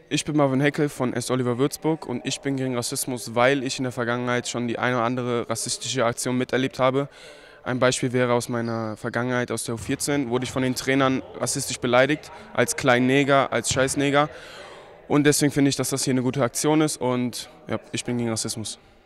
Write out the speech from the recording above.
Ich bin Marvin Heckel von S. Oliver Würzburg und ich bin gegen Rassismus, weil ich in der Vergangenheit schon die eine oder andere rassistische Aktion miterlebt habe. Ein Beispiel wäre aus meiner Vergangenheit aus der U14, wurde ich von den Trainern rassistisch beleidigt, als kleinen Neger, als Scheißneger. Und deswegen finde ich, dass das hier eine gute Aktion ist und ja, ich bin gegen Rassismus.